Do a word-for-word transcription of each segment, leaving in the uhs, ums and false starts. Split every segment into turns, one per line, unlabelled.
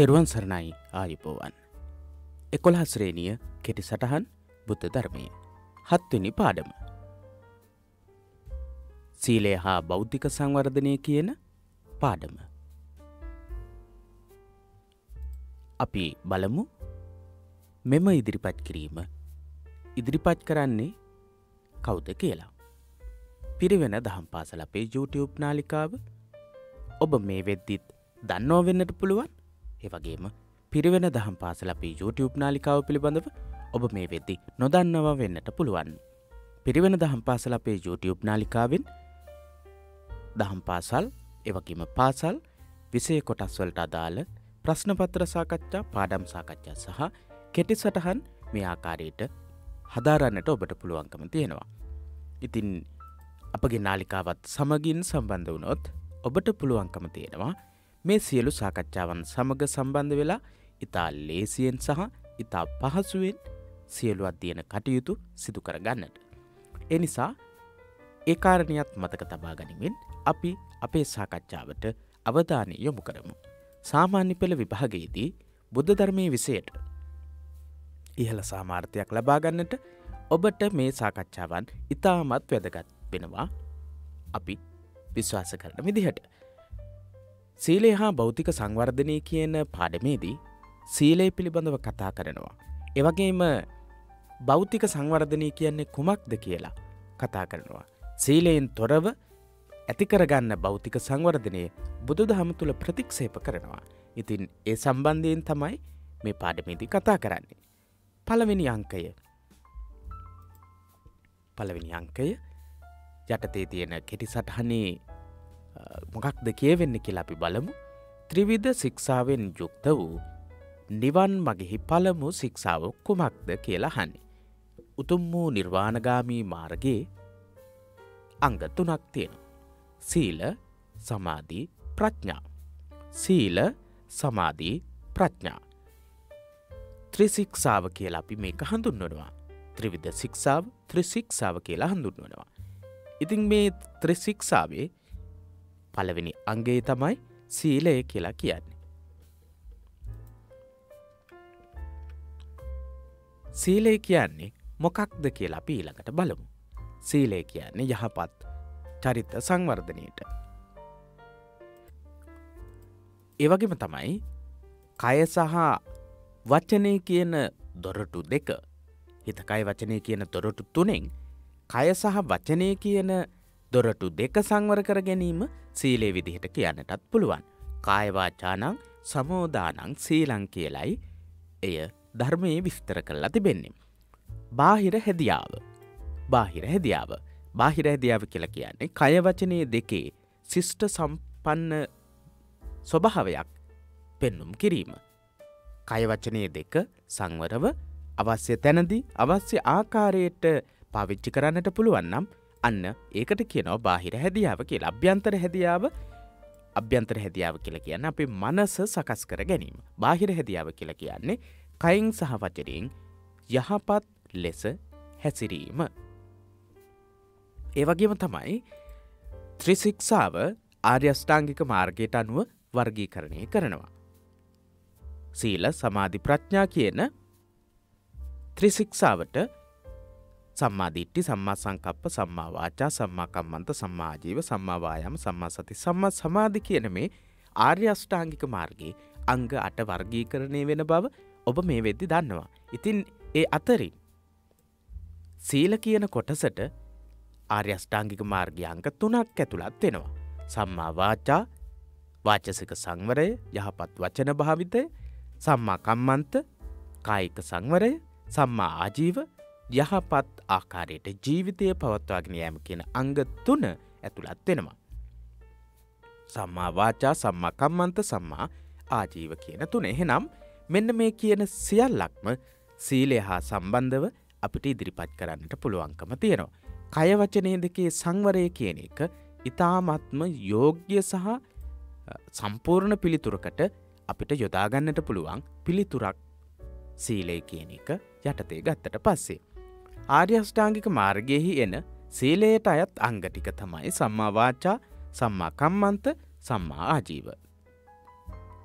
තෙරුවන් සරණයි ආයුබෝවන්. එකොළහ ශ්‍රේණිය කෙටි සටහන් බුද්ධ ධර්මයේ හත්වෙනි පාඩම. සීලය හා බෞද්ධික සංවර්ධනය කියන පාඩම. අපි බලමු මෙම ඉදිරිපත් කිරීම ඉදිරිපත් කරන්නේ කවුද කියලා. පිරිවෙන දහම් පාසල අපේ YouTube නාලිකාව ඔබ මේ වෙද්දිත් දන්නව වෙන්නට පුළුවන්. ඒ වගේම පිරිවෙන දහම් පාසල අපේ YouTube නාලිකාව පිළිබඳව ඔබ මේ වෙද්දි නොදන්නවා වෙන්නට පුළුවන්. පිරිවෙන දහම් පාසල අපේ YouTube නාලිකාවෙන් දහම් පාසල් ඒ වගේම පාසල් විෂය කොටස් වලට අදාළ ප්‍රශ්න පත්‍ර සාකච්ඡා, පාඩම් සාකච්ඡා සහ කෙටි සටහන් මේ ආකාරයට හදාරන්නට ඔබට පුළුවන්කම තියෙනවා. ඉතින් අපගේ නාලිකාවත් සමගින් සම්බන්ධ වුණොත් ඔබට පුළුවන්කම තියෙනවා මේ සියලු සාකච්ඡාවන් සමග සම්බන්ධ වෙලා ඉතා ලේසියෙන් සහ ඉතා පහසුවෙන් සියලු අධ්‍යයන කටයුතු සිදු කර ගන්නට. ඒ නිසා ඒ කාරණියත් මතක තබා ගනිමින් අපි අපේ සාකච්ඡාවට අවධානය යොමු කරමු. සාමාන්‍ය පෙළ විභාගයේදී බුද්ධ ධර්මයේ විෂයට ඉහළ සාමාර්ථයක් ලබා ගන්නට ඔබට මේ සාකච්ඡාවන් ඉතාමත් වැදගත් වෙනවා අපි විශ්වාස කරන විදිහට. සීලය හා භෞතික සංවර්ධනය කියන පාඩමේදී සීලය පිළිබඳව කතා කරනවා. ඒ වගේම භෞතික සංවර්ධනය කියන්නේ කුමක්ද කියලා කතා කරනවා. සීලයෙන් තොරව ඇති කරගන්න භෞතික සංවර්ධනය බුදුදහම තුල ප්‍රතික්ෂේප කරනවා. ඉතින් ඒ සම්බන්ධයෙන් තමයි මේ පාඩමේදී කතා කරන්නේ. පළවෙනි අංකය. පළවෙනි අංකය යටතේ තියෙන කෙටි සටහනේ මොකක්ද කියවෙන්නේ කියලා අපි බලමු. ත්‍රිවිධ ශික්ෂාවෙන් යුක්ත වූ නිවන් මගෙහි පළමු ශික්ෂාව කුමක්ද කියලා අහන්නේ. උතුම් වූ නිර්වාණගාමී මාර්ගයේ අංග තුනක් තියෙනවා. සීල, සමාධි, ප්‍රඥා. සීල, සමාධි, ප්‍රඥා. ත්‍රිශික්ෂාව කියලා අපි මේක හඳුන්වනවා. ත්‍රිවිධ ශික්ෂාව, ත්‍රිශික්ෂාව කියලා හඳුන්වනවා. ඉතින් මේ ත්‍රිශික්ෂාවේ පළවෙනි අංගය තමයි සීලය කියලා කියන්නේ. සීලය කියන්නේ මොකක්ද කියලා අපි ඊළඟට බලමු. සීලය කියන්නේ යහපත් චරිත සංවර්ධනයට. ඒ වගේම තමයි කය සහ වචනය කියන දොරටු දෙක. හිත කය වචනය කියන දොරටු තුනෙන් කය සහ වචනය කියන දොරටු දෙක සංවර කර ගැනීම සීලේ විදිහට කියන්නටත් පුළුවන්. කාය වාචානං සමෝදානං සීලං කියලයි එය ධර්මයේ විස්තර කරලා තිබෙන්නේ. බාහිර හැදියාව. බාහිර හැදියාව. බාහිර හැදියාව කියලා කියන්නේ කය වචනයේ දෙකේ ශිෂ්ට සම්පන්න ස්වභාවයක් පෙන්눔 කිරීම. කය වචනයේ දෙක සංවරව අවශ්‍ය තැනදී අවශ්‍ය ආකාරයට පාවිච්චි කරන්නට පුළුවන් නම් අන්න ඒකට කියනවා බාහිර හැදියාව කියලා. අභ්‍යන්තර හැදියාව අභ්‍යන්තර හැදියාව කියලා කියන්නේ අපේ මනස සකස් කර ගැනීම. බාහිර හැදියාව කියලා කියන්නේ කයින් සහ වචනයෙන් යහපත් ලෙස හැසිරීම. ඒ වගේම තමයි ත්‍රිශික්ෂාව ආර්ය අෂ්ටාංගික මාර්ගයට අනුව වර්ගීකරණය කරනවා. සීල, සමාධි, ප්‍රඥා කියන ත්‍රිශික්ෂාවට සම්මා දිට්ඨි, සම්මා සංකප්ප, සම්මා වාචා, සම්මා කම්මන්ත, සම්මා ආජීව, සම්මා වායාම, සම්මා සති, සම්මා සමාධි කියන මේ ආර්ය අෂ්ටාංගික මාර්ගයේ අංග අට වර්ගීකරණය වෙන බව ඔබ මේ වෙද්දි දන්නවා. ඉතින් ඒ අතරින් සීල කියන කොටසට ආර්ය අෂ්ටාංගික මාර්ගයේ අංග තුනක් ඇතුළත් වෙනවා. සම්මා වාචා, වාචසික සංවරය, යහපත් වචන භාවිතය, සම්මා කම්මන්ත, කායික සංවරය, සම්මා ආජීව, යහපත් ආකාරයට ජීවිතය පවත්වාගෙන යාම කියන අංග තුන ඇතුළත් වෙනවා. සම්මා වාචා, සම්මා කම්මන්ත, සම්මා ආජීව කියන තුන. එහෙනම් මෙන්න මේ කියන සියල්ලක්ම සීලය හා සම්බන්ධව අපිට ඉදිරිපත් කරන්නට පුළුවන්කම තියෙනවා. කය වචනයේ දෙකේ සංවරය කියන එක ඊ타ත්ම යෝග්‍ය සහ සම්පූර්ණ පිළිතුරකට අපිට යොදා ගන්නට පුළුවන් පිළිතුරක් සීලය කියන එක යටතේ ගත්තට පස්සේ. ආර්ය අෂ්ටාංගික මාර්ගයේහි එන සීලයට අයත් අංග ටික තමයි සම්මා වාචා, සම්මා කම්මන්ත, සම්මා ආජීව.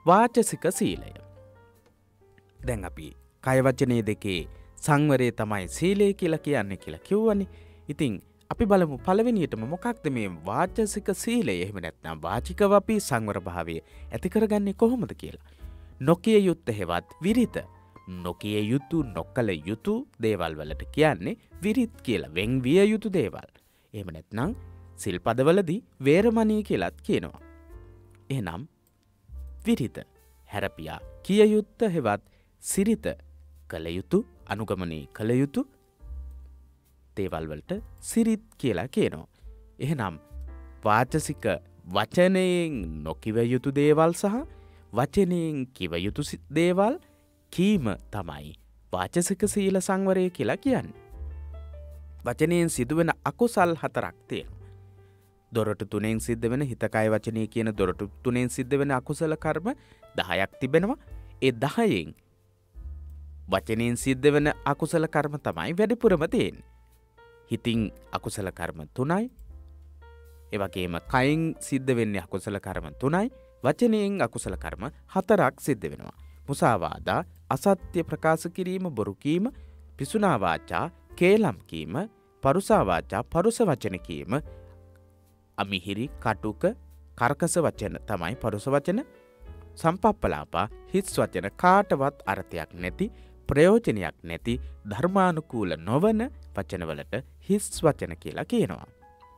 වාචසික සීලය. දැන් අපි කය වචනේ දෙකේ සංවරය තමයි සීලය කියලා කියන්නේ කියලා කිව්වනේ. ඉතින් අපි බලමු පළවෙනියටම මොකක්ද මේ වාචසික සීලය? එහෙම නැත්නම් වාචිකව අපි සංවර භාවය ඇති කරගන්නේ කොහොමද කියලා. නොකිය යුත්තේ හෙවත් විරිත. නොකිය යුතු නොකල යුතු දේවල් වලට කියන්නේ විරිත් කියලා. වෙන් විය යුතු දේවල්. එහෙම නැත්නම් සිල්පදවලදී වේරමණී කියලාත් කියනවා. එහෙනම් විරිත හැරපියා කිය යුත්ත හෙවත් සිරිත කළ යුතු අනුගමනය කළ යුතු දේවල් වලට සිරිත් කියලා කියනවා. එහෙනම් වාචසික වචනයෙන් නොකිව යුතු දේවල් සහ වචනයෙන් කිව යුතු දේවල් කීම තමයි වාචසික සීල සංවරය කියලා කියන්නේ. වචනයෙන් සිදුවෙන අකුසල් හතරක් තියෙනවා. දොරටු තුනෙන් සිද්ධ වෙන හිතකය වචනය කියන දොරටු තුනෙන් සිද්ධ වෙන අකුසල කර්ම දහයක් තිබෙනවා. ඒ දහයෙන් වචනයෙන් සිද්ධ වෙන අකුසල කර්ම තමයි වැඩිපුරම තියෙන්නේ. හිතින් අකුසල කර්ම තුනයි. ඒ වගේම කයින් සිද්ධ වෙන්නේ අකුසල කර්ම තුනයි. වචනයෙන් අකුසල කර්ම හතරක් සිද්ධ වෙනවා. මුසාවාදා, අසත්‍ය ප්‍රකාශ කිරීම, බොරු කීම, පිසුනා වාචා, කේලම් කීම, පරුසා වාචා, පරුස වචන කීම, අමිහිරි, කටුක, කර්කස වචන තමයි පරුස වචන. සම්පප්පලාපා, හිස් වචන, කාටවත් අර්ථයක් නැති, ප්‍රයෝජනයක් නැති, ධර්මානුකූල නොවන වචනවලට හිස් වචන කියලා කියනවා.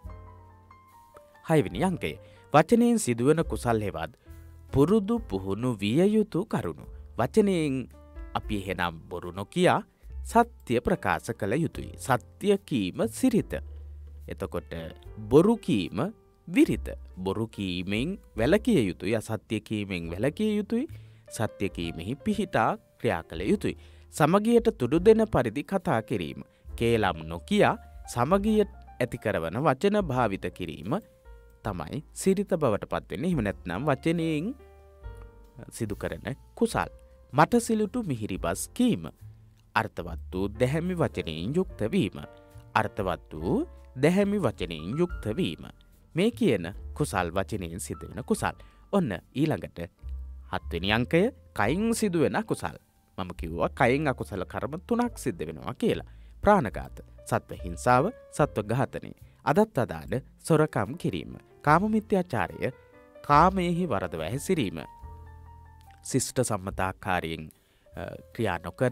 හයවෙනි අංකය. වචනයෙන් සිදුවන කුසල් හෙවත් පුරුදු පුහුණු විය යුතු කරුණු. වචනයෙන් අපි එහෙනම් බොරු නොකියා සත්‍ය ප්‍රකාශ කළ යුතුයි. සත්‍ය කීම සිරිත. එතකොට බොරු කීම විරිත. බොරු කීමෙන් වැළකිය යුතුයි. අසත්‍ය කීමෙන් වැළකිය යුතුයි. සත්‍ය කීමෙහි පිහිටා ක්‍රියා කළ යුතුයි. සමගියට තුඩු දෙන පරිදි කතා කිරීම. කේලම් නොකියා සමගිය ඇති කරවන වචන භාවිත කිරීම තමයි සිරිත බවට පත්වෙන්නේ. එහෙම නැත්නම් වචනයෙන් සිදු කරන කුසල්. මටසිලුටු මිහිරිබස් කීම. අර්ථවත් වූ දැහැමි වචනයෙන් යුක්ත වීම. අර්ථවත් වූ දැහැමි වචනයෙන් යුක්ත වීම. මේ කියන කුසල් වචනයෙන් සිදු වෙන කුසල්. ඔන්න ඊළඟට හත්වෙනි අංකය කයින් සිදුවෙන අකුසල්. මම කිව්වා කයින් අකුසල කර්ම තුනක් සිද්ධ වෙනවා කියලා. ප්‍රාණඝාත, සත්ව හිංසාව, සත්ව ඝාතනය, අදත් අදාළ සොරකම් කිරීම, කාම මිත්‍යාචාරය, කාමයේහි වරදව හැසිරීම, ශිෂ්ට සම්මතාකාරයෙන් ක්‍රියා නොකර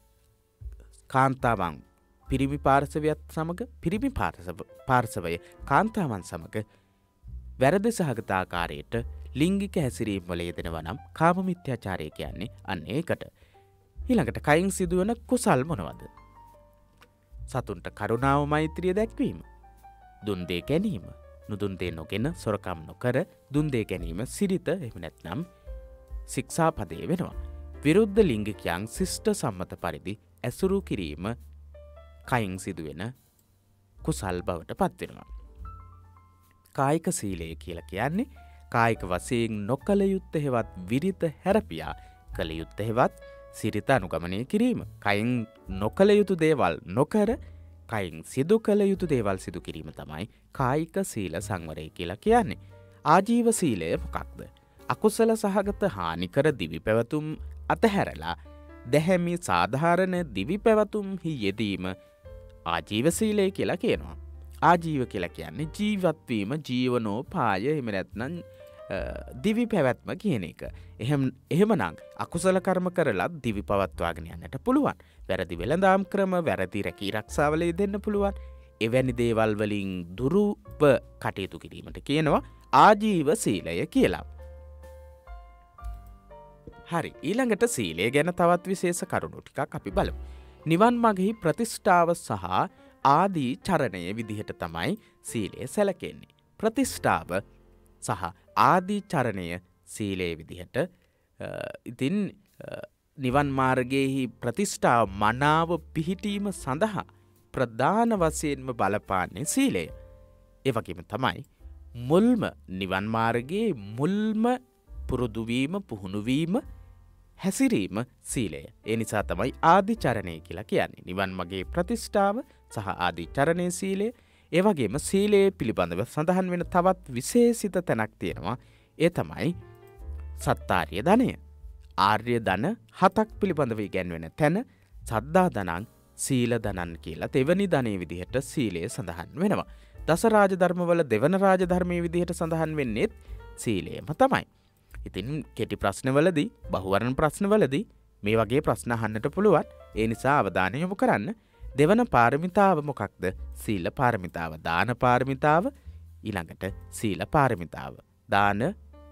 කාන්තාවන් පිරිමි පාර්ශවයත් සමග පිරිමි පාර්ශවය කාන්තාවන් සමග වැරදි සහගත ආකාරයට ලිංගික හැසිරීම වල යෙදෙනවා නම් කාම මිත්‍යාචාරය කියන්නේ අන්න ඒකට. ඊළඟට කයින් සිදුවන කුසල් මොනවද? සතුන්ට කරුණාව මෛත්‍රිය දැක්වීම, දුන් දේ ගැනීම, නුදුන් දේ නොගෙන සොරකම් නොකර දුන් දේ ගැනීම සිරිත. එහෙම නැත්නම් ශික්ෂාපදේ වෙනවා. විරුද්ධ ලිංගිකයන් ශිෂ්ට සම්මත පරිදි ඇසුරු කිරීම කයින් සිදුවෙන කුසල් බවට පත් වෙනවා. කායික සීලය කියලා කියන්නේ කායික වශයෙන් නොකල යුත්තේ හෙවත් විරිත හැරපියා කල යුත්තේ හෙවත් සිරිත අනුගමනය කිරීම. කයින් නොකල යුතු දේවල් නොකර කයින් සිදු කළ යුතු දේවල් සිදු කිරීම තමයි කායික සීල සංවරය කියලා කියන්නේ. ආජීව සීලය මොකක්ද? අකුසල සහගත හානිකර දිවි පැවතුම් අතහැරලා දැහැමි සාධාරණ දිවි පැවතුම්හි යෙදීම ආජීව සීලය කියලා කියනවා. ආජීව කියලා කියන්නේ ජීවත්වීම, ජීවනෝපාය, එහෙම නැත්නම් දිවි පැවැත්ම කියන එක. එහෙම එහෙමනම් අකුසල කර්ම කරලා දිවි පවත්වාගෙන යන්නට පුළුවන්. වැරදි වෙළඳාම් ක්‍රම, වැරදි රැකී ආරක්ෂාවල යෙදෙන්න පුළුවන්. එවැනි දේවල් වලින් දුරුව කටයුතු කිරීමට කියනවා ආජීව සීලය කියලා. හරි, ඊළඟට සීලය ගැන තවත් විශේෂ කරුණු ටිකක් අපි බලමු. නිවන් මාර්ගෙහි ප්‍රතිෂ්ඨාව සහ ආදී චරණය විදිහට තමයි සීලය සැලකෙන්නේ. ප්‍රතිෂ්ඨාව සහ ආදී චරණය සීලයේ විදිහට ඉතින් නිවන් මාර්ගයේහි ප්‍රතිෂ්ඨාව මනාව පිහිටීම සඳහා ප්‍රධාන වශයෙන්ම බලපාන්නේ සීලය. ඒ වගේම තමයි මුල්ම නිවන් මාර්ගයේ මුල්ම පුරුදු වීම, පුහුණු වීම, හැසිරීම සීලය. ඒ නිසා තමයි ආදී චරණය කියලා කියන්නේ. නිවන් මාර්ගයේ ප්‍රතිෂ්ඨාව සහ ආදී චරණය සීලය. ඒ වගේම සීලයේ පිළිබඳව සඳහන් වෙන තවත් විශේෂිත තැනක් තියෙනවා. ඒ තමයි සත්තාර්ය ධනය. ආර්ය ධන හතක් පිළිබඳව ඉගැන්වෙන තැන සද්ධා ධනං සීල ධනං කියලා දෙවනි ධනයේ විදිහට සීලය සඳහන් වෙනවා. දස රාජධර්මවල දෙවන රාජධර්මයේ විදිහට සඳහන් වෙන්නේ සීලයම තමයි. ඉතින් කෙටි ප්‍රශ්නවලදී බහුවර්ණ ප්‍රශ්නවලදී මේ වගේ ප්‍රශ්න අහන්නට පුළුවන්. ඒ නිසා අවධානය යොමු කරන්න. දෙවන පාරමිතාව මොකක්ද? සීල පාරමිතාව. දාන පාරමිතාව ඊළඟට සීල පාරමිතාව. දාන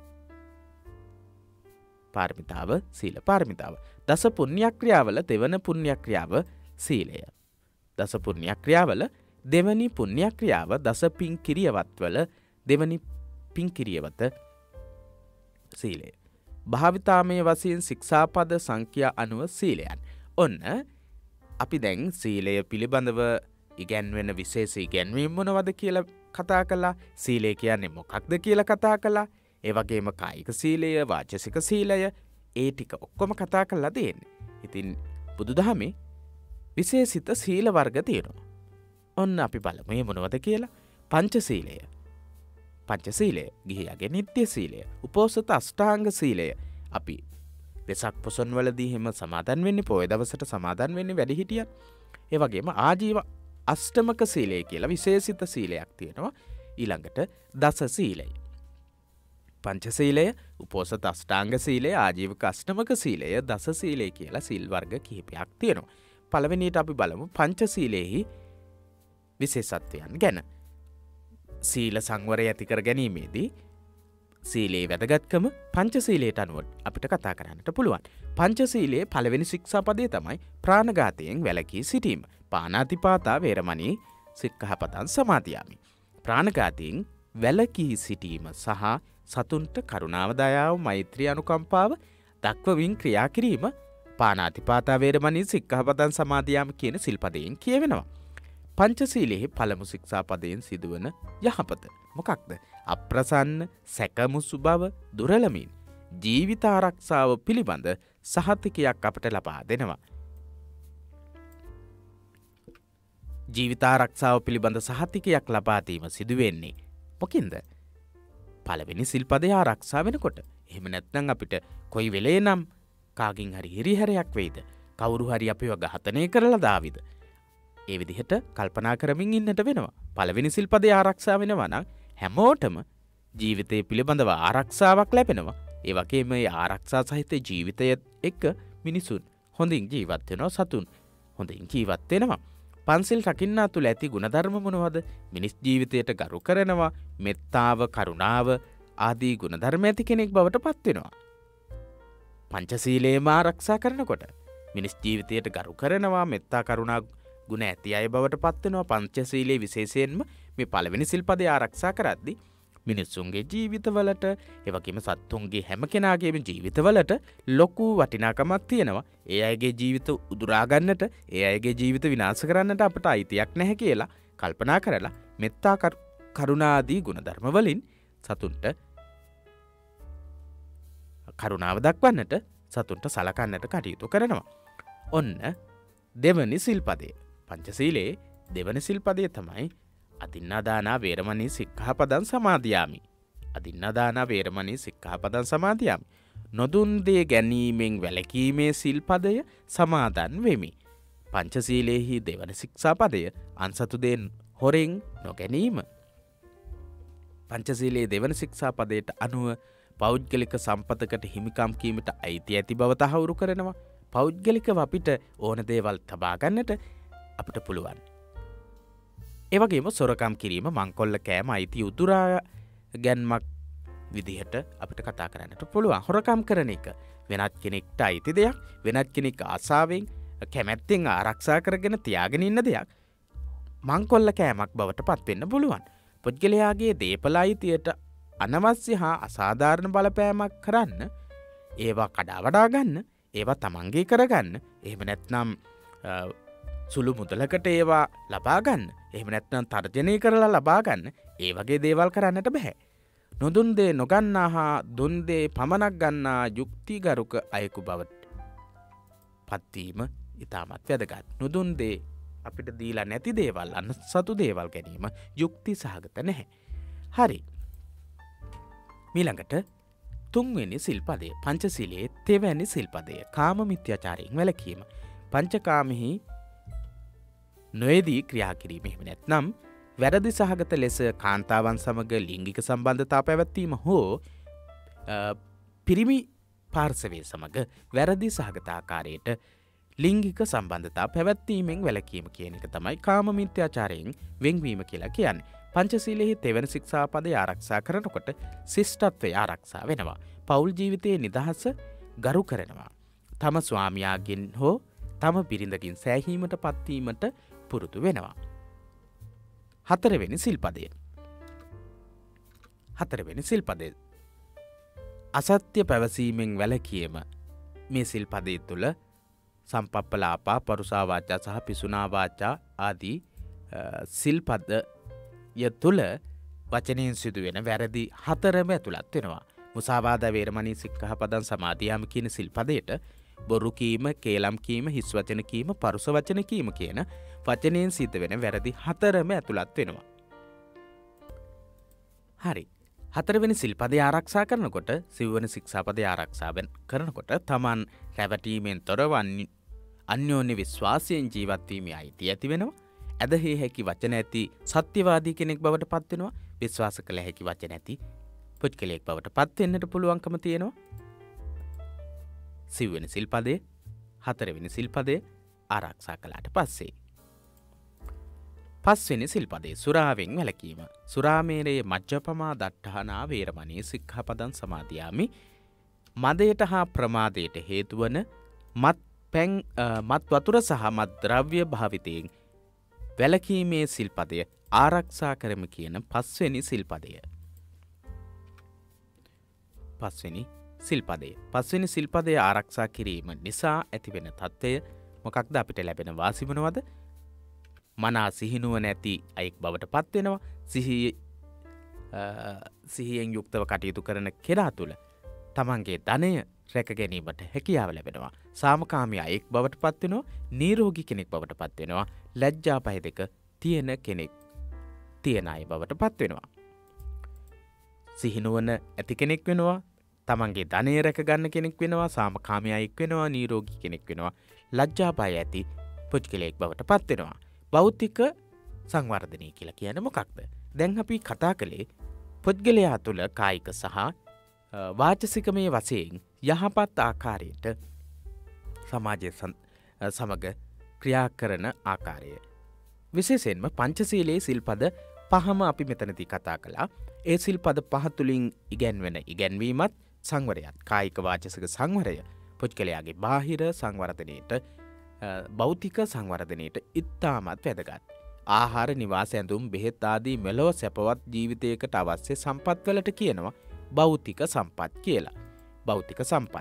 පාරමිතාව සීල පාරමිතාව. දස පුණ්‍යක්‍රියාවල දෙවන පුණ්‍යක්‍රියාව සීලය. දස පුණ්‍යක්‍රියාවල දෙවනි පුණ්‍යක්‍රියාව දස පින් කිරියවත්වල දෙවනි පින් කිරියවත සීලය. භාවිතාමය වශයෙන් ශික්ෂාපද සංඛ්‍යා අනුව සීලයන්. ඔන්න අපි දැන් සීලය පිළිබඳව ඉගැන්වෙන විශේෂ ඉගැන්වීම් මොනවද කියලා කතා කළා. සීලය කියන්නේ මොකක්ද කියලා කතා කළා. ඒ වගේම කායික සීලය, වාචසික සීලය ඒ ටික ඔක්කොම කතා කරලා තියෙන්නේ. ඉතින් බුදුදහමේ විශේෂිත සීල වර්ග තියෙනවා. ඔන්න අපි බලමු මේ මොනවද කියලා. පංචශීලය. පංචශීලය, ගිහියගේ නිත්‍ය සීලය, උපෝසත අෂ්ටාංග සීලය. අපි වෙසක් පොසොන් වලදී හැම සමාදන් වෙන්නේ, පොය දවසට සමාදන් වෙන්නේ වැඩිහිටියන්. ඒ වගේම ආජීව අෂ්ටමක සීලය කියලා විශේෂිත සීලයක් තියෙනවා. ඊළඟට දස සීලය. පංචශීලය, උපෝසත අෂ්ටාංග සීලය, ආජීවක අෂ්ටමක සීලය, දස සීලය කියලා සීල් වර්ග කිහිපයක් තියෙනවා. පළවෙනියට අපි බලමු පංචශීලයේහි විශේෂත්වයන් ගැන. සීල සංවරය ඇති කර ගැනීමේදී සීලේ වැදගත්කම පංචශීලයට අනුව අපිට කතා කරන්නට පුළුවන්. පංචශීලයේ පළවෙනි ශික්ෂාපදය තමයි ප්‍රාණඝාතයෙන් වැළකී සිටීම. පාණාතිපාතා වේරමණී සික්ඛාපදං සමාදියාමි. ප්‍රාණඝාතයෙන් වැළකී සිටීම සහ සතුන්ට කරුණාව, දයාව, මෛත්‍රී, අනුකම්පාව දක්වමින් ක්‍රියා කිරීම පාණාතිපාතා වේරමණී සික්ඛාපදං සමාදියාමි කියන සිල්පදයෙන් කියවෙනවා. පංචශීලයේ පළමු ශික්ෂාපදයෙන් සිදුවන යහපත මොකක්ද? අප්‍රසන්න සැකමුසු බව දුරලමින් ජීවිත ආරක්ෂාව පිළිබඳ සහතිකයක් අපට ලබා දෙනවා. ජීවිත ආරක්ෂාව පිළිබඳ සහතිකයක් ලබා දීම සිදුවෙන්නේ මොකින්ද? පළවෙනි සිල්පදය ආරක්ෂා වෙනකොට. එහෙම නැත්නම් අපිට කොයි වෙලේ නම් කාගින් හරි හිරිහැරයක් වෙයිද? කවුරු හරි අපිව ඝාතනය කරලා දාවිද? ඒ විදිහට කල්පනා කරමින් ඉන්නට වෙනවා. පළවෙනි සිල්පදේ ආරක්ෂා වෙනවා නම් හැමෝටම ජීවිතය පිළිබඳව ආරක්ෂාවක් ලැබෙනවා. ඒ වගේම මේ ආරක්ෂා සහිත ජීවිතය එක්ක මිනිසුන් හොඳින් ජීවත් වෙනවා, සතුන් හොඳින් ජීවත් වෙනවා. පන්සිල් රකින්නා තුළ ඇති ගුණධර්ම මොනවද? මිනිස් ජීවිතයට ගරු කරනවා, මෙත්තාව, කරුණාව ආදී ගුණධර්ම ඇති කෙනෙක් බවට පත් වෙනවා. පංචශීලයේම ආරක්ෂා කරනකොට මිනිස් ජීවිතයට ගරු කරනවා, මෙත්තා, කරුණා ගුණ ඇති අය බවට පත් වෙනවා. පංචශීලයේ විශේෂයෙන්ම මේ පළවෙනි සිල්පදේ ආරක්ෂා කරද්දී මිනිසුන්ගේ ජීවිතවලට, ඒ වගේම සත්තුන්ගේ හැම කෙනාගේම ජීවිතවලට ලොකු වටිනාකමක් තියෙනවා. ඒ අයගේ ජීවිත උදුරා ගන්නට, ඒ අයගේ ජීවිත විනාශ කරන්නට අපට අයිතියක් නැහැ කියලා කල්පනා කරලා මෙත්තා, කරුණා ආදී ගුණධර්ම වලින් සතුන්ට කරුණාව දක්වන්නට, සතුන්ට සලකන්නට කටයුතු කරනවා. ඔන්න දෙවනි සිල්පදය. පංචශීලයේ දෙවනි සිල්පදය තමයි අදින්නාදානා වේරමණී සික්ඛාපදං සමාදියාමි. අදින්නාදානා වේරමණී සික්ඛාපදං සමාදියාමි. නොදුන් දේ ගැනීමෙන් වැළකීමේ සිල්පදය සමාදන් වෙමි. පංචශීලයේහි දෙවන ශික්ෂාපදය අන්සතු දේ හොරෙන් නොගැනීම. පංචශීලයේ දෙවන ශික්ෂාපදයට අනුව පෞද්ගලික සම්පතකට හිමිකම් කීමට අයිති ඇති බව තහවුරු කරනවා. පෞද්ගලිකව අපිට ඕන දේවල් තබා ගන්නට අපිට පුළුවන්. ඒ වගේම සොරකම් කිරීම, මංකොල්ල කෑම අයිති උදුරා ගැන්මක් විදිහට අපිට කතා කරන්නට පුළුවන්. හොරකම් කරන එක වෙනත් කෙනෙක්ට අයිති දෙයක්, වෙනත් කෙනෙක් ආසාවෙන් කැමැත්තෙන් ආරක්ෂා කරගෙන තියාගෙන ඉන්න දෙයක් මංකොල්ල කෑමක් බවට පත් වෙන්න පුළුවන්. පුද්ගලයාගේ දේපල අයිතියට අනවශ්‍ය හා අසාධාරණ බලපෑමක් කරන්න, ඒවා කඩා වඩා ගන්න, ඒවා තමන්ගේ කරගන්න, එහෙම නැත්නම් සුළු මුදලකට ඒවා ලබා ගන්න, එහෙම නැත්නම් තර්ජනය කරලා ලබා ගන්න, ඒ වගේ දේවල් කරන්නට බෑ. නොදුන් දේ නොගන්නා හා දුන් දේ පමණක් ගන්නා යුක්තිගරුක අයෙකු බවට පත්වීම ඉතාමත් වැදගත්. නොදුන් දේ අපිට දීලා නැති දේවල්, අන්සතු දේවල් ගැනීම යුක්ති සහගත නැහැ. හරි. ඊළඟට තුන්වෙනි සිල්පදය පංචශීලයේ තෙවැනි සිල්පදය කාම මිත්‍යාචාරයෙන් වැළකීම. පංචකාමෙහි නොයේදී ක්‍රියා කිරීම එහෙම නැත්නම් වැරදි සහගත ලෙස කාන්තාවන් සමග ලිංගික සම්බන්ධතා පැවැත්වීම හෝ පිරිමි පාර්ශවය සමග වැරදි සහගත ආකාරයට ලිංගික සම්බන්ධතා පැවැත්වීමෙන් වැළකීම කියන එක තමයි කාම මිත්‍යාචාරයෙන් වෙන්වීම කියලා කියන්නේ. පංචශීලයේ තෙවන ශික්ෂාපදය ආරක්ෂා කරනකොට ශිෂ්ටත්වය ආරක්ෂා වෙනවා. පෞල් ජීවිතයේ නිදහස ගරු කරනවා. තම ස්වාමියාගෙන් හෝ තම බිරිඳකින් සෑහීමට පත්වීමට පුරුදු වෙනවා. හතරවෙනි සිල්පදය. හතරවෙනි සිල්පදය අසත්‍ය පැවසීමෙන් වැළකීම. මේ සිල්පදය තුළ සම්පප්පලාපා, පරුසා වාචා සහ පිසුනා වාචා ආදී සිල්පදය තුළ වචනයෙන් සිදුවෙන වැරදි හතරම ඇතුළත් වෙනවා. මුසාවාදා, වේරමණී, සික්ඛාපදං, සමාදියාම කියන සිල්පදයට බොරු කීම, කේලම් කීම, හිස් වචන කීම, පරුස වචන කීම කියන වචනයෙන් සිද්ධ වෙන වැරදි හතරම ඇතුළත් වෙනවා. හරි. හතරවෙනි සිල්පදය ආරක්ෂා කරනකොට සිව්වන ශික්ෂාපදය ආරක්ෂා කරනකොට තමන් රැවටීමෙන් තොරව අන්‍යෝන්‍ය විශ්වාසයෙන් ජීවත් වීමේ අයිතිය ඇති වෙනවා. ඇදහිය හැකි වචන ඇති සත්‍යවාදී කෙනෙක් බවට පත් වෙනවා. විශ්වාස කළ හැකි වචන ඇති පුද්ගලයෙක් බවට පත් වෙන්නට පුළුවන්කම තියෙනවා. සිව්වෙනි සිල්පදයේ හතරවෙනි සිල්පදයේ ආරක්ෂා කළාට පස්සේ පස්වෙනි සිල්පදයේ සුරාවෙන් වැළකීම. සුරාමේරයේ මජ්ජපමා දට්ඨානා වේරමණී සික්ඛාපදං සමාදියාමි. මදයට හා ප්‍රමාදයට හේතු වන මත් පැන් මත් වතුර සහ මත් ද්‍රව්‍ය භාවිතයෙන් වැළකීමේ සිල්පදය ආරක්ෂා කරමු කියන පස්වෙනි සිල්පදය. පස්වෙනි සිල්පදය. පස්වෙනි සිල්පදය ආරක්ෂා කිරීම නිසා ඇතිවෙන තත්ත්වය මොකක්ද? අපිට ලැබෙන වාසි මොනවද? මනා සිහිනුවන ඇති අයෙක් බවට පත් වෙනවා. සිහිය සිහියෙන් යුක්තව කටයුතු කරන කෙනා තුළ තමන්ගේ ධනය රැක ගැනීමට හැකියාව ලැබෙනවා. සාමකාමී අයෙක් බවට පත් වෙනවා. නිරෝගී කෙනෙක් බවට පත් වෙනවා. ලැජ්ජා පහ දෙක තියෙන කෙනෙක් තියෙන අය බවට පත් වෙනවා. සිහිනුවන ඇති කෙනෙක් වෙනවා. තමන්ගේ ධනය රැක ගන්න කෙනෙක් වෙනවා. සාමකාමී අයෙක් වෙනවා. නිරෝගී කෙනෙක් වෙනවා. ලැජ්ජා පහ ඇති පුද්ගලයෙක් බවට පත් වෙනවා. භෞතික සංවර්ධනය කියලා කියන්නේ මොකක්ද? දැන් අපි කතා කළේ පුද්ගලයා තුළ කායික සහ වාචසිකමය වශයෙන් යහපත් ආකාරයට සමාජය සමග ක්‍රියා කරන ආකාරය. විශේෂයෙන්ම පංචශීලයේ සිල්පද පහම අපි මෙතනදී කතා කළා. ඒ සිල්පද පහ තුලින් ඉගැන්වෙන ඉගැන්වීමත් සංවරයත්, කායික වාචසික සංවරය පුද්ගලයාගේ බාහිර සංවර්ධනයට, භෞතික සංවර්ධනයට ඉතාමත් වැදගත්. ආහාර, නිවාස, ඇඳුම්, බෙහෙත් ආදී මෙලොව සැපවත් ජීවිතයකට අවශ්‍ය සම්පත්වලට කියනවා භෞතික සම්පත් කියලා. භෞතික සම්පත්.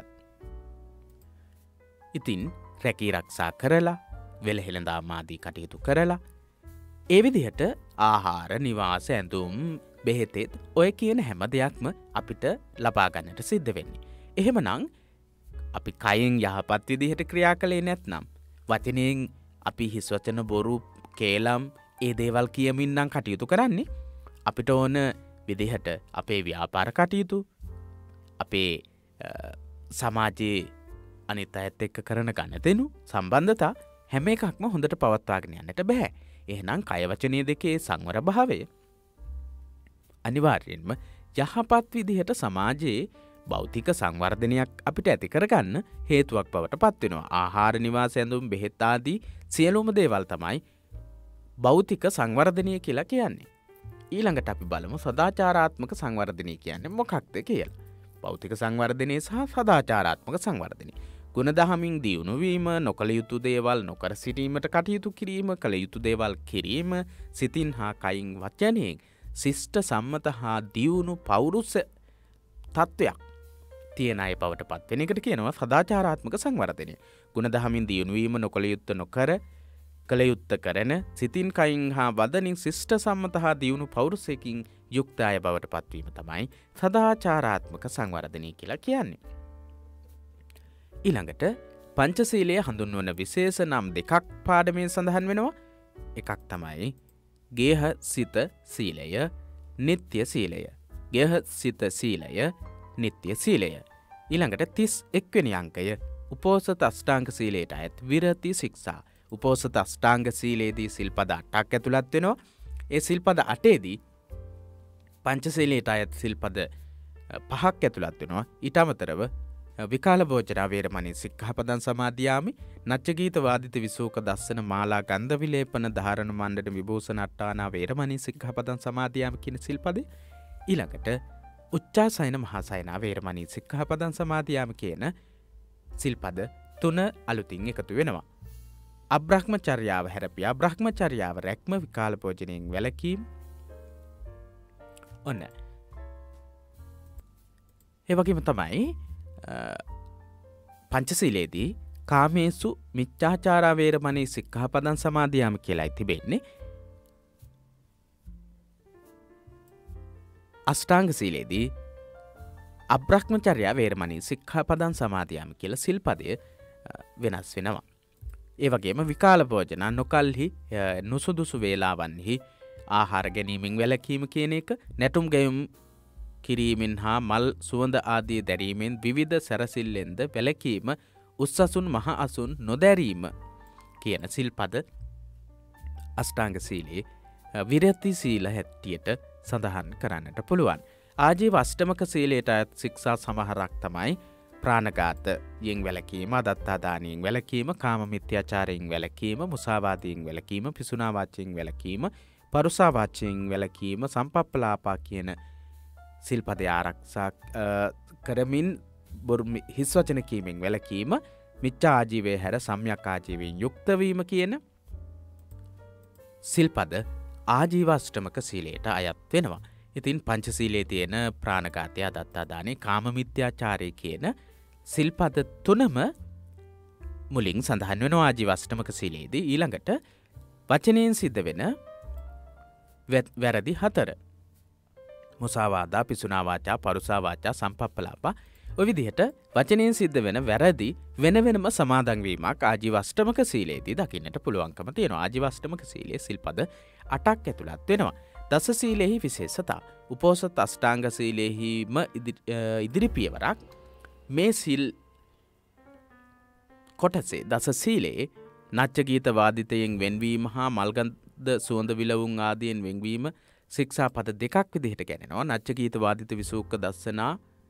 ඉතින් රැකී ආරක්ෂා කරලා, වෙලහෙළඳාම් ආදී කටයුතු කරලා, ඒ විදිහට ආහාර, නිවාස, ඇඳුම්, බෙහෙතෙත් ඔය කියන හැම දෙයක්ම අපිට ලබා ගන්නට සිද්ධ වෙන්නේ. එහෙමනම් අපි කයෙන් යහපත් විදිහට ක්‍රියා කළේ නැත්නම්, වචනයෙන් අපි හිස් වචන, බොරු, කේලම් ඒ දේවල් කියමින් නම් කටයුතු කරන්නේ, අපිට ඕන විදිහට අපේ ව්‍යාපාර කටයුතු, අපේ සමාජයේ අනිත් අයත් එක්ක කරන ගනුදෙනු සම්බන්ධතා හැම එකක්ම හොඳට පවත්වාගෙන යන්නට බෑ. එහෙනම් කය වචනයේ දෙකේ සංවර භාවය අනිවාර්යෙන්ම යහපත් විදිහට සමාජයේ භෞතික සංවර්ධනයක් අපිට ඇති කරගන්න හේතුවක් බවට පත් වෙනවා. ආහාර, නිවාස, ඇඳුම්, බෙහෙත් ආදී සියලුම දේවල් තමයි භෞතික සංවර්ධනය කියලා කියන්නේ. ඊළඟට අපි බලමු සදාචාරාත්මක සංවර්ධනය කියන්නේ මොකක්ද කියලා. භෞතික සංවර්ධනය සහ සදාචාරාත්මක සංවර්ධනය. ගුණදහමින් දියුණු වීම, නොකළ යුතු දේවල් නොකර සිටීමට කටයුතු කිරීම, කළ යුතු දේවල් කිරීම, සිතින් හා කයින් වචනයෙන් ශිෂ්ට, සම්මත හා දියුණු පෞරුෂ තත්වයක් තියෙන අය බවට පත් වෙන එකට කියනවා සදාචාරාත්මක සංවර්ධනය. ගුණදහමින් දියුණු වීම, නොකළ යුත්ත නොකර කළ යුත්ත කරන, සිතින් කයින් හා වදනින් ශිෂ්ට, සම්මත හා දියුණු පෞරුෂයකින් යුක්ත අය බවට පත්වීම තමයි සදාචාරාත්මක සංවර්ධනය කියලා කියන්නේ. ඊළඟට පංචශීලය හඳුන්වන විශේෂ නම් දෙකක් පාඩමෙන් සඳහන් වෙනවා. එකක් තමයි ගේහ සිත සීලය, නිත්‍ය සීලය. ගේහ සිත සීලය නිත්‍ය සීලය. ඊළඟට තිස් එක් වෙනි අංකය උපෝසත අෂ්ටාංග සීලයට අයත් විරති ශික්ෂා. උපෝසත අෂ්ටාංග සීලයේදී සිල්පද අටක් ඇතුළත් වෙනවා. ඒ සිල්පද අටේදී පංචශීලයට අයත් සිල්පද පහක් ඇතුළත් වෙනවා. ඊට අමතරව විකාල භෝජන වේරමණී සික්ඛාපදං සමාදියාමි නච්ච ගීත වාදිත විසූක දස්සන මාලා ගන්ධ විලේපන ධාරණ මණ්ඩන විභූෂණ අට්ඨානා වේරමණී සික්ඛාපදං සමාදියාමි කියන සිල්පදේ ඊළඟට උච්චාසයන මහාසයනා වේරමණී සික්ඛාපදං සමාදියාමි කියන සිල්පද තුන අලුතින් එකතු වෙනවා. අබ්‍රහ්මචර්යාව හැරපියා බ්‍රහ්මචර්යාව රැක්ම විකාල භෝජනයෙන් වැළකීම. ඔන්න ඒ වගේම තමයි පංචශීලයේදී කාමේසු මිච්ඡාචාරා වේරමණී සික්ඛාපදං සමාදියාමි කියලායි තිබෙන්නේ. අෂ්ටාංග සීලයේදී අබ්‍රහ්මචර්යා වේරමණී සික්ඛාපදං සමාදියාමි කියලා සිල්පදය වෙනස් වෙනවා. ඒ වගේම විකාල භෝජන නොකල්හි නුසුදුසු වේලාවන්හි ආහාර ගැනීමෙන් වැළකීම කියන එක, නැටුම් ගැයුම් කිරීමෙන් හා මල් සුවඳ ආදී දැරීමෙන් විවිධ සැරසිල්ලෙන්ද වැළකීම, උස්සසුන් මහ අසුන් නොදැරීම කියන සිල්පද අෂ්ටාංග සීලයේ විරති සීල හැටියට සඳහන් කරන්නට පුළුවන්. ආජීව අෂ්ටමක සීලයට අයත් ශික්ෂා සමහරක් තමයි ප්‍රාණඝාතයෙන් වැළකීම, අදත්තා දානයෙන් වැළකීම, කාම මිත්‍යාචාරයෙන් වැළකීම, මුසාවාදයෙන් වැළකීම, පිසුනා වාචයෙන් වැළකීම, පරුසා වාචයෙන් වැළකීම, සම්පප්පලාපා කියන සිල්පදේ ආරක්ෂා කරමින් හිස් වචන කීමෙන් වැළකීම, මිච්ඡා ආජීවයේ හැර සම්‍යක් ආජීවයෙන් යුක්ත වීම කියන සිල්පද ආජීව අෂ්ටමක සීලයට අයත් වෙනවා. ඉතින් පංචශීලයේ තියෙන ප්‍රාණඝාතය, අදත්තා දානය, කාම මිත්‍යාචාරය කියන සිල්පද තුනම මුලින් සඳහන් වෙනවා ආජීව අෂ්ටමක සීලයේදී. ඊළඟට වචනයෙන් සිද්ධ වෙන වැරදි හතර. මුසාවාදා, පිසුනා වාචා, පරුසා වාචා, සම්පප්පලාපා. ඔය විදිහට වචනයෙන් සිද්ධ වෙන වැරදි වෙන වෙනම සමාදන් වීමක් ආජීව අෂ්ටමක සීලයේදී දකින්නට පුළුවන්කම තියෙනවා. ආජීව අෂ්ටමක සීලයේ සිල්පද අටක් ඇතුළත් වෙනවා. දස සීලෙහි විශේෂතා. උපෝසත අෂ්ටාංග සීලෙහිම ඉදිරි පියවරක්. මේ සිල් කොටසේ දස සීලයේ නච්ච ගීත වාදිතයෙන් වෙන්වීම හා මල්ගන්ධ සුවඳ විලවුන් ආදියෙන් වෙන්වීම ශික්ෂාපද දෙකක් විදිහට ගණනවා. නච්ච ගීත වාදිත විසූක දස්සනා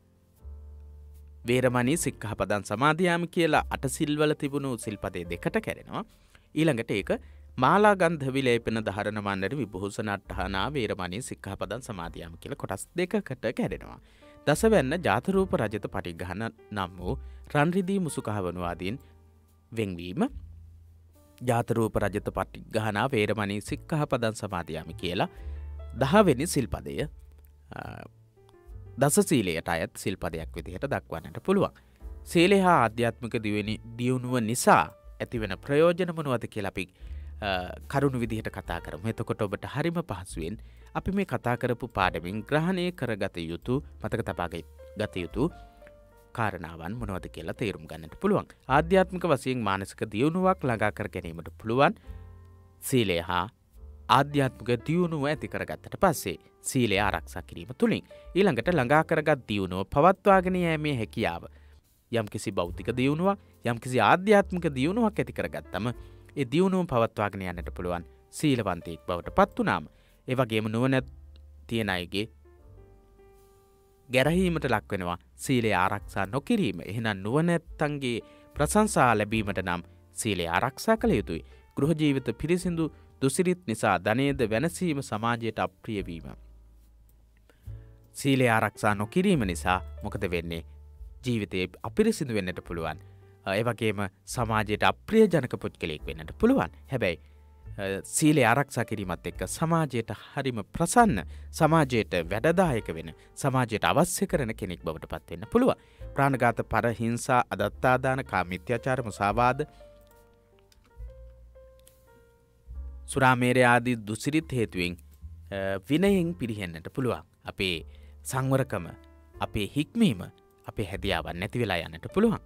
වේරමණී සික්ඛාපදං සමාදියාමි කියලා අට සිල්වල තිබුණු සිල්පදේ දෙකට කැරෙනවා. ඊළඟට ඒක මාලා ගන්ධ විලේපන ධාරණ මණ්ඩන විභූෂණ අට්ඨානා වේරමණී සික්ඛාපදං සමාදියාමි කියලා කොටස් දෙකකට කැරෙනවා. දසවැන්න ජාතරූප රජත පටිඝාන නම් වූ රන් රිදී මුසුකහවණු ආදීන් වෙන්වීම ජාතරූප රජත පටිඝාන වේරමණී සික්ඛාපදං සමාදියාමි කියලා දහවෙනි සිල්පදය දස සීලයට අයත් සිල්පදයක් විදිහට දක්වන්නට පුළුවන්. සීලය හා ආධ්‍යාත්මික දිවෙනි දියුණුව නිසා ඇතිවන ප්‍රයෝජන මොනවද කියලා අපි කරුණු විදිහට කතා කරමු. එතකොට ඔබට හරිම පහසුවෙන් අපි මේ කතා කරපු පාඩමින් ග්‍රහණය කරගත යුතු, මතක තබා ගත යුතු කාරණාවන් මොනවද කියලා තේරුම් ගන්නට පුළුවන්. ආධ්‍යාත්මික වශයෙන් මානසික දියුණුවක් ළඟා කර ගැනීමට පුළුවන් සීලය හා ආධ්‍යාත්මික දියුණුව ඇති කරගත්තට පස්සේ සීලය ආරක්ෂා කිරීම තුළින් ඊළඟට ළඟා කරගත් දියුණුව පවත්වාගෙන යෑමේ හැකියාව. යම්කිසි භෞතික දියුණුවක්, යම්කිසි ආධ්‍යාත්මික දියුණුවක් ඇති කරගත්තම ඒ දියුණුව පවත්වාගෙන යන්නට පුළුවන් සීලවන්තයෙක් බවට පත් වුණාම. ඒ වගේම නුවණ තියෙන අයගේ ගැරහීමට ලක් වෙනවා සීලය ආරක්ෂා නොකිරීම. එහෙනම් නුවණැත්තන්ගේ ප්‍රශංසා ලැබීමට නම් සීලය ආරක්ෂා කළ යුතුයි. ගෘහ ජීවිත පිරිසිදු දුසිරිත් නිසා ධනයද වෙනසීම සමාජයට අප්‍රිය වීම. සීලය ආරක්ෂා නොකිරීම නිසා මොකද වෙන්නේ? ජීවිතේ අපිරිසිදු වෙන්නට පුළුවන්. ඒ වගේම සමාජයට අප්‍රිය ජනක පුද්ගලයෙක් වෙන්නට පුළුවන්. හැබැයි සීලය ආරක්ෂා කිරීමත් එක්ක සමාජයට හරිම ප්‍රසන්න, සමාජයට වැඩදායක වෙන, සමාජයට අවශ්‍ය කරන කෙනෙක් බවට පත් වෙන්න පුළුවන්. ප්‍රාණඝාත, පරහිංසා, අදත්තා දාන, කාමීත්‍යාචාර, මුසාවාද, සුරාමේරය ආදී දුසිරිත හේතුවෙන් විනයෙන් පිරිහෙන්නට පුළුවන්. අපේ සංවරකම, අපේ හික්මීම, අපේ හැදියාවන් නැති වෙලා යන්නට පුළුවන්.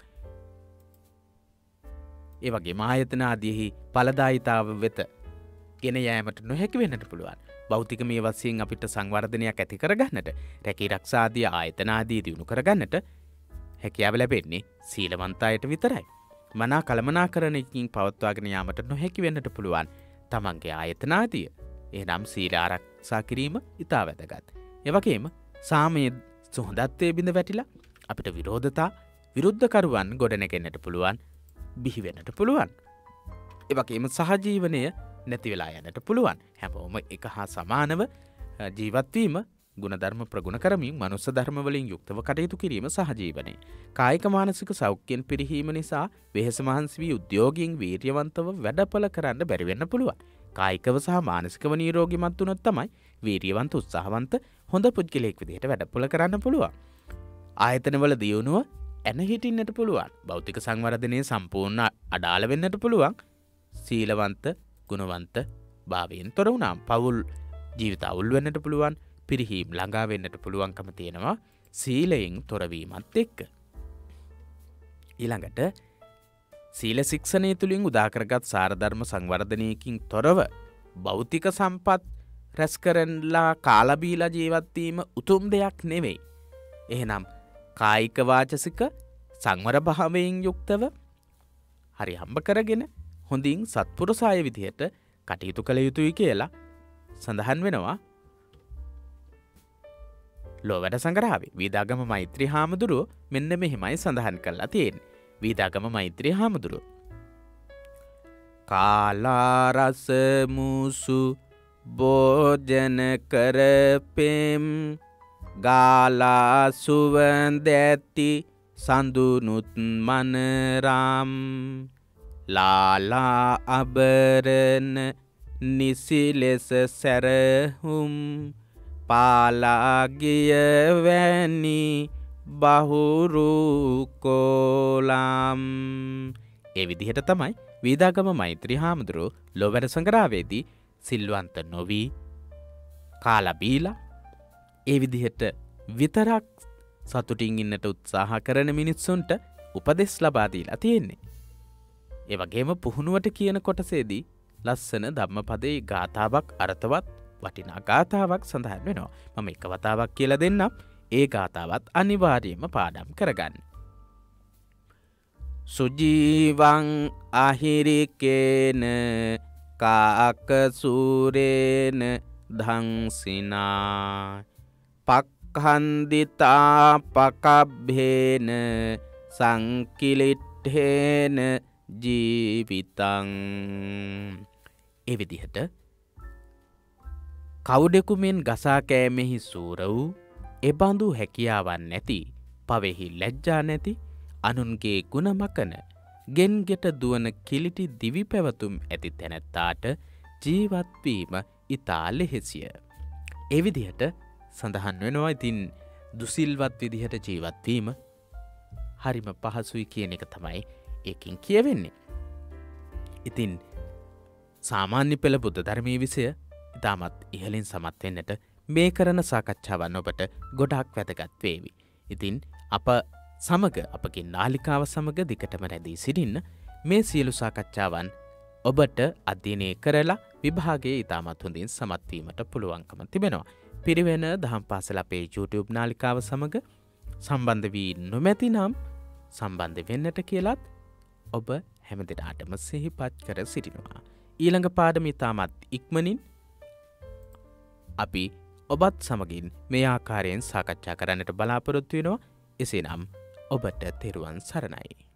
ඒ වගේ ආයතන ආදීෙහි ඵලදායිතාව වෙත ගෙන යෑමට නොහැකි වෙන්නට පුළුවන්. භෞතික මේ වශයෙන් අපිට සංවර්ධනයක් ඇති කරගන්නට, රැකී රක්ෂා ආදී ආයතන ආදී දියුණු කරගන්නට හැකියාව ලැබෙන්නේ සීලවන්ත අයට විතරයි. මනා කළමනාකරණයකින් පවත්වාගෙන යාමට නොහැකි වෙන්නට පුළුවන් තමන්ගේ ආයතන ආදිය. එහෙනම් සීල ආරක්ෂා කිරීම ඉතා වැදගත්. ඒ වගේම සාමයේ සුහදත්වයේ බිඳ වැටිලා අපිට විරෝධතා විරුද්ධකරුවන් ගොඩනැගෙන්නට පුළුවන්, බිහි වෙන්නට පුළුවන්. ඒ වගේම සහජීවනය නැති වෙලා යන්නට පුළුවන්. හැමෝම එක හා සමානව ජීවත් වීම ගුණධර්ම ප්‍රගුණ කරමින් මනුස්ස ධර්ම වලින් යුක්තව කටයුතු කිරීම සහජීවනය. කායික මානසික සෞඛ්‍යයෙන් පිරිහීම නිසා වෙහෙස මහන්සි වී උද්‍යෝගයෙන් වීර්යවන්තව වැඩපළ කරන්න බැරි වෙන්න පුළුවන්. කායිකව සහ මානසිකව නිරෝගීමත් වුණොත් තමයි වීර්යවන්ත උත්සාහවන්ත හොඳ පුද්ගලයෙක් විදිහට වැඩපළ කරන්න පුළුවන්. ආයතනවල දියුණුව එන හිටින්නට පුළුවන්. භෞතික සංවර්ධනයේ සම්පූර්ණ අඩාල වෙන්නට පුළුවන්. සීලවන්ත ගුණවන්ත භාවයෙන් තොර වුණාම පවුල් ජීවිත අවුල් වෙන්නට පුළුවන්. පිරිහීම් ළඟා වෙන්නට පුළුවන්කම තියෙනවා සීලයෙන් තොරවීමත් එක්ක. ඊළඟට සීල ශික්ෂණය තුළින් උදා කරගත් සාරධර්ම සංවර්ධනයකින් තොරව භෞතික සම්පත් රැස් කරලා කාලා බීලා ජීවත් වීම උතුම් දෙයක් නෙවෙයි. එහෙනම් කායික වාචසික සංවර භාවයෙන් යුක්තව හරි හම්බ කරගෙන හොඳින් සත්පුරුෂාය විදිහට කටයුතු කළ යුතුයි කියලා සඳහන් වෙනවා ලෝවැඩ සංග්‍රහවේ. වීදාගම මෛත්‍රී හාමුදුරුවෝ මෙන්න මෙහිමයි සඳහන් කරලා තියෙන්නේ. වීදාගම මෛත්‍රී හාමුදුරුවෝ කාලා රස මුසු භෝජන කරපෙම් ගාලා සුවඳ ඇති සඳුනුත් මනරම් ලාලා අබරණ නිසි ලෙස සැරහුම් පාලාගිය වැනි බහුරු කෝලම්. ඒ විදිහට තමයි වීදාගම මෛත්‍රී හාමුදුරුවෝ ලෝවැඩ සංග්‍රහවේදී සිල්වන්ත නොවී කාලා බීලා ඒ විදිහට විතරක් සතුටින් ඉන්නට උත්සාහ කරන මිනිස්සුන්ට උපදෙස් ලබා දීලා තියෙන්නේ. ඒ වගේම පුහුණුවට කියන කොටසේදී ලස්සන ධම්මපදයේ ගාථාවක් අර්ථවත් වටිනා ගාථාවක් සඳහන් වෙනවා. මම එක වතාවක් කියලා දෙන්නම්. ඒ ගාථාවත් අනිවාර්යයෙන්ම පාඩම් කරගන්න. සුජීවං අහිරිකේන කාකසූරේන ධංසිනා පක්ඛන්දිතා පකබ්බේන සංකිලිට්ඨේන ජීවිතං. ඒ විදිහට කවුඩෙකුමෙන් ගසා කෑමෙහි සූර වූ එබඳු හැකියාවන් නැති පවෙහි ලැජ්ජා නැති අනුන්ගේ ගුණ මකන ගෙන්ගෙට දුවන කිලිටි දිවි පැවතුම් ඇති තැනැත්තාට ජීවත්වීම ඉතා ලෙහෙසිය. ඒ විදිහට සඳහන් වෙනවා. ඉතින් දුසිල්වත් විදිහට ජීවත්වීම හරිම පහසුයි කියන එක තමයි ඒකින් කියවෙන්නේ. ඉතින් සාමාන්‍ය පෙළ බුද්ධ ධර්මයේ විෂය ඉතාමත් ඉහළින් සමත් වෙන්නට මේ කරන සාකච්ඡාවන් ඔබට ගොඩාක් වැදගත් වේවි. ඉතින් අප සමග අපගේ නාලිකාව සමග දිගටම රැඳී සිටින්න. මේ සියලු සාකච්ඡාවන් ඔබට අධ්‍යයනය කරලා විභාගයේ ඉතාමත් හොඳින් සමත් වීමට පුළුවන්කම තිබෙනවා. පිරිවෙන දහම් පාසල අපේ YouTube නාලිකාව සමග සම්බන්ධ වී නොමැති නම් සම්බන්ධ වෙන්නට කියලත් ඔබ හැමදෙනාටම සිහිපත් කර සිටිනවා. ඊළඟ පාඩම ඉතාමත් ඉක්මනින් අපි ඔබත් සමගින් මේ ආකාරයෙන් සාකච්ඡා කරන්නට බලාපොරොත්තු වෙනවා. එසේනම් ඔබට තෙරුවන් සරණයි.